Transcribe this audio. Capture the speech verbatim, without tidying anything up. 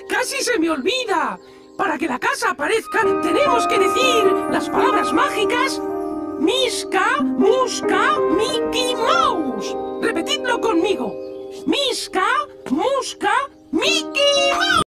¡Casi se me olvida! Para que la casa aparezca, tenemos que decir las palabras mágicas Miska,